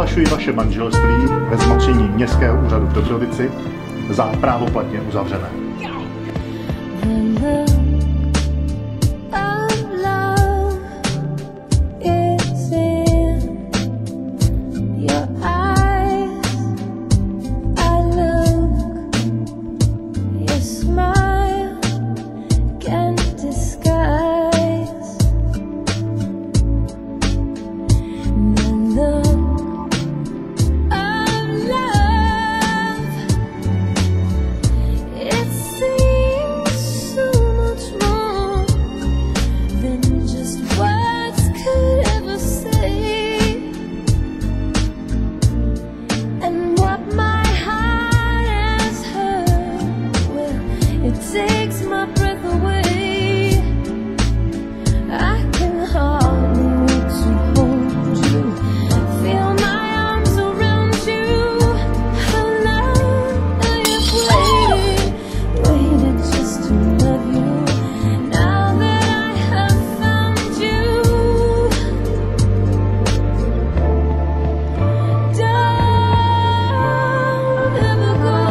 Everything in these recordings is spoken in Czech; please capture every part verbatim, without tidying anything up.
Vyhlašuji vaše manželství ve zmocnění Městského úřadu v Dobrovici za právoplatně uzavřené. Takes my breath away. I can hardly wait to hold you, feel my arms around you. How long I have waited, waited just to love you. Now that I have found you, don't ever go.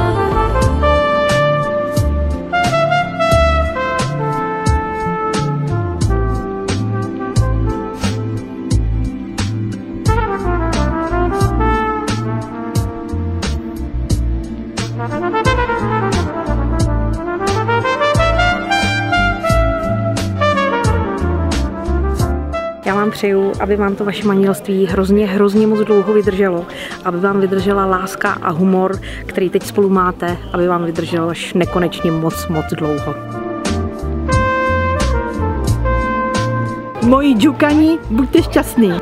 Já vám přeju, aby vám to vaše manželství hrozně, hrozně moc dlouho vydrželo, aby vám vydržela láska a humor, který teď spolu máte, aby vám vydržel až nekonečně moc, moc dlouho. Moji džukani, buďte šťastný.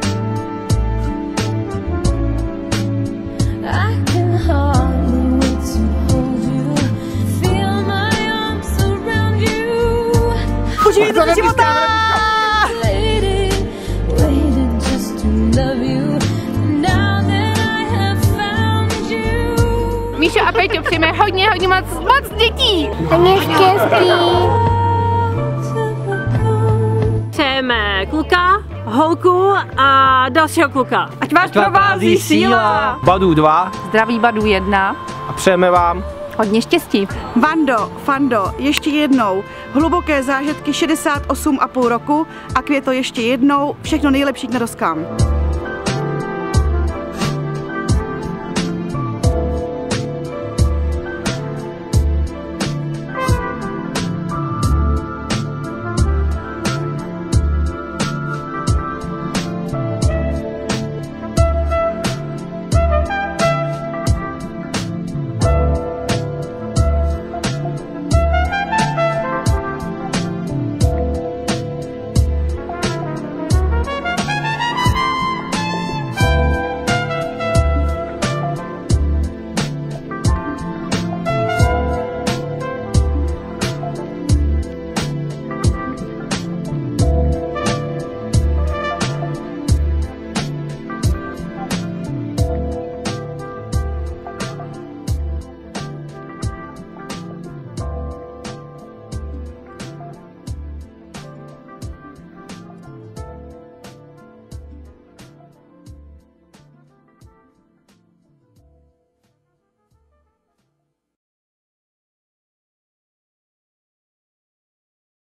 Užijte do života! Míšo a Peťo, přejeme hodně, hodně moc, moc dětí! Hodně štěstí! Přejeme kluka, holku a dalšího kluka. Ať vás provází síla! Badu dva. Zdraví Badu jedna. A přejeme vám Hodně štěstí. Vando, Fando, ještě jednou. Hluboké zážitky šedesát osm a půl roku a Květo ještě jednou. Všechno nejlepší k narozkám.